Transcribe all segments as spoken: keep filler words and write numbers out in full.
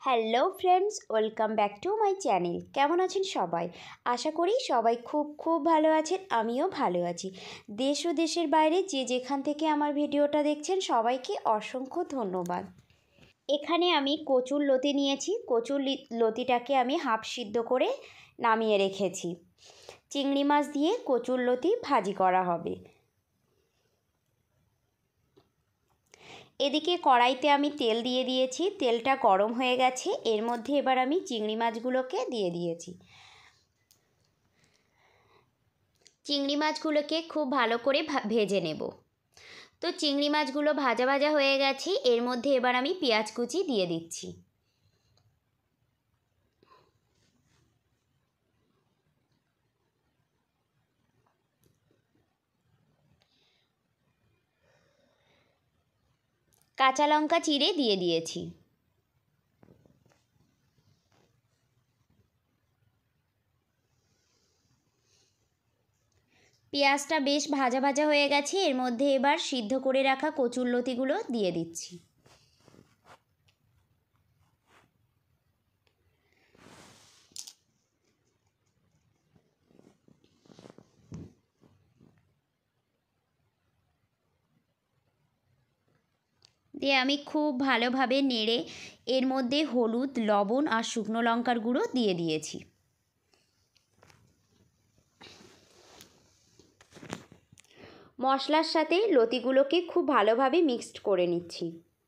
Hello friends, welcome back to my channel. কেমন আছেন সবাই? আশা করি সবাই খুব খুব ভালো আছেন। আমিও ভালো আছি। দেশ ও দেশের বাইরে যে যেখান থেকে আমার ভিডিওটা দেখছেন সবাইকে অসংখ্য ধন্যবাদ। এখানে আমি কচুর লতি নিয়েছি। কচুর লতিটাকে আমি হাফ সিদ্ধ করে নামিয়ে রেখেছি। চিংড়ি মাছ দিয়ে কচুর লতি ভাজি করা হবে। এদিকে কড়াইতে আমি তেল দিয়ে দিয়েছি। তেলটা গরম হয়ে গেছে। এর মধ্যে এবার আমি চিংড়ি মাছগুলোকে দিয়ে দিয়েছি। চিংড়ি মাছগুলোকে খুব ভালো করে ভেজে নেব। তো চিংড়ি মাছগুলো ভাজা ভাজা হয়ে গেছে। এর মধ্যে এবার আমি পেঁয়াজ কুচি দিয়ে দিচ্ছি। কাঁচা লঙ্কা চিড়ে দিয়ে দিয়েছি। পেঁয়াজটা বেশ ভাজা ভাজা হয়ে গেছে। এর মধ্যে এবার সিদ্ধ করে রাখা কচুর লতিগুলো দিয়ে দিচ্ছি। দিয়ে আমি খুব ভালোভাবে নেড়ে এর মধ্যে হলুদ, লবণ আর শুকনো লঙ্কার গুঁড়ো দিয়ে দিয়েছি। মশলার সাথে লতিগুলোকে খুব ভালোভাবে মিক্সড করে নিচ্ছি।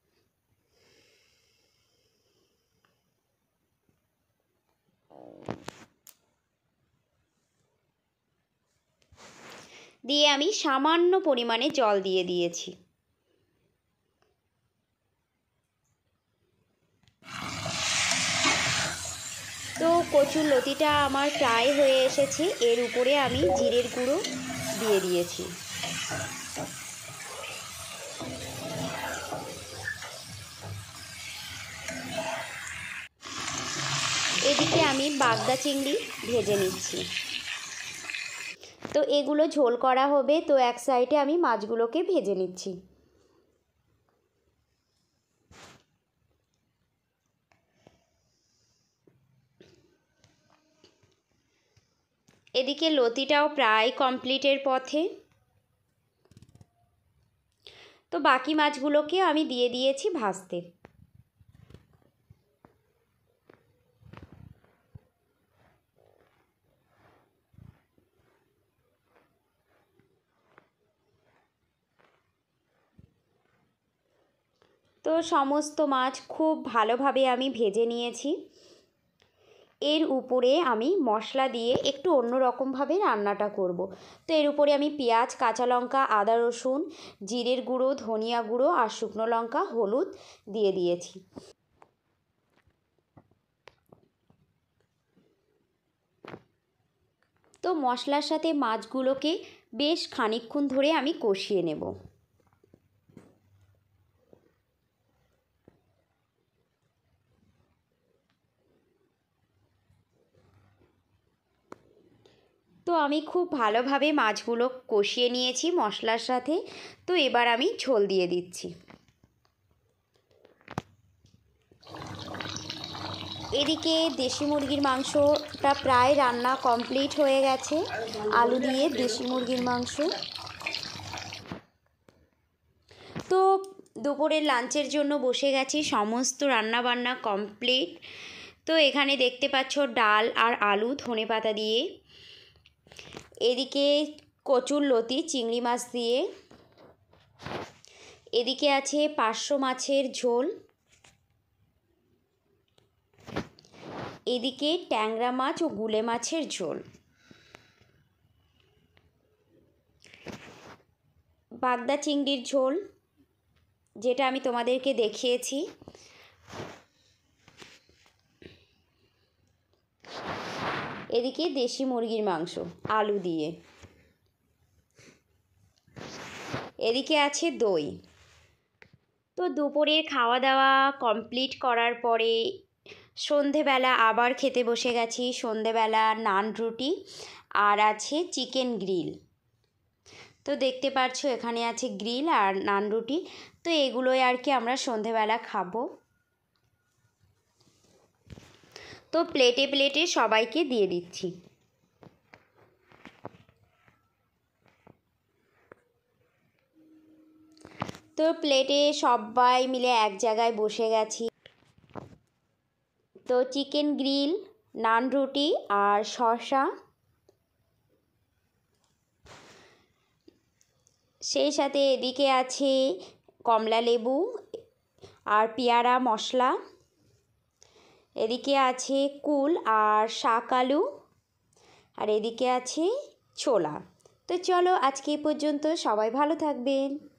দিয়ে আমি সামান্য পরিমাণে জল দিয়ে দিয়েছি। তো কচুর লতিটা আমার প্রায় হয়ে এসেছে। এর উপরে আমি জিরের গুঁড়ো দিয়ে দিয়েছি। এদিকে আমি বাগদা চিংড়ি ভেজে নিচ্ছি। তো এগুলো ঝোল করা হবে। তো এক সাইডে আমি মাছগুলোকে ভেজে নিচ্ছি। এদিকে লতিটাও প্রায় কমপ্লিটের পথে। তো বাকি মাছগুলোকে আমি দিয়ে দিয়েছি ভাজতে। তো সমস্ত মাছ খুব ভালোভাবে আমি ভেজে নিয়েছি। এর উপরে আমি মশলা দিয়ে একটু অন্য রকমভাবে রান্নাটা করব। তো এর উপরে আমি পেঁয়াজ, কাঁচা লঙ্কা, আদা রসুন, জিরের গুঁড়ো, ধনিয়া গুঁড়ো আর শুকনো লঙ্কা, হলুদ দিয়ে দিয়েছি। তো মশলার সাথে মাছগুলোকে বেশ খানিকক্ষণ ধরে আমি কষিয়ে নেব। তো আমি খুব ভালোভাবে মাছগুলো কষিয়ে নিয়েছি মশলার সাথে। তো এবার আমি ঝোল দিয়ে দিচ্ছি। এদিকে দেশি মুরগির মাংসটা প্রায় রান্না কমপ্লিট হয়ে গেছে। আলু দিয়ে দেশি মুরগির মাংস। তো দুপুরের লাঞ্চের জন্য বসে গেছি। সমস্ত রান্না বান্না কমপ্লিট। তো এখানে দেখতে পাচ্ছ ডাল আর আলু ধনেপাতা দিয়ে। এদিকে কচুর লতি চিংড়ি মাছ দিয়ে। এদিকে আছে পার্শে মাছের ঝোল। এদিকে ট্যাংরা মাছ ও গুলে মাছের ঝোল। বাগদা চিংড়ির ঝোল, যেটা আমি তোমাদেরকে দেখিয়েছি। এদিকে দেশি মুরগির মাংস আলু দিয়ে। এদিকে আছে দই। তো দুপুরের খাওয়া দাওয়া কমপ্লিট করার পরে সন্ধেবেলা আবার খেতে বসে গেছি। সন্ধেবেলা নান রুটি আর আছে চিকেন গ্রিল। তো দেখতে পাচ্ছ এখানে আছে গ্রিল আর নান রুটি। তো এগুলোই আর কি আমরা সন্ধেবেলা খাবো। তো প্লেটে প্লেটে সবাইকে দিয়ে দিচ্ছি। তো প্লেটে সবাই মিলে এক জায়গায় বসে গেছি। তো চিকেন গ্রিল, নান রুটি আর শসা, সেই সাথে এদিকে আছে কমলা লেবু আর পেয়ারা মশলা, এদিকে আছে কুল আর শাক আলু, আর এদিকে আছে ছোলা। তো চলো আজকে এই পর্যন্ত, সবাই ভালো থাকবেন।